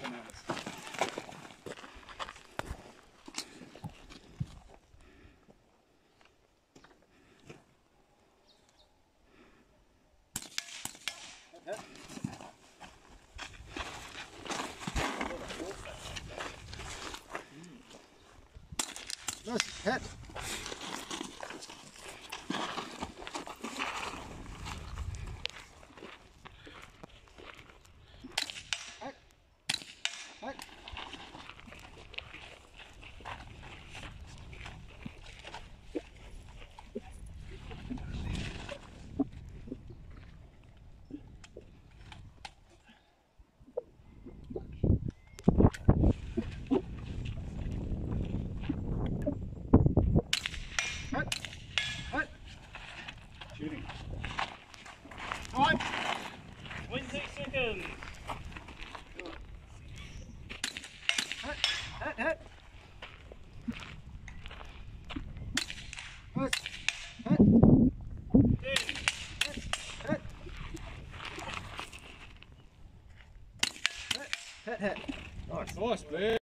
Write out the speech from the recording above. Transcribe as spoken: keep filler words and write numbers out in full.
bananas. Nice hit. Hit. Hit. Shooting. Time. twenty seconds. Hit. Hit. Hit. Nice. Hit. ten. Hit. Hit. Hit. Hit. Nice. Nice, man.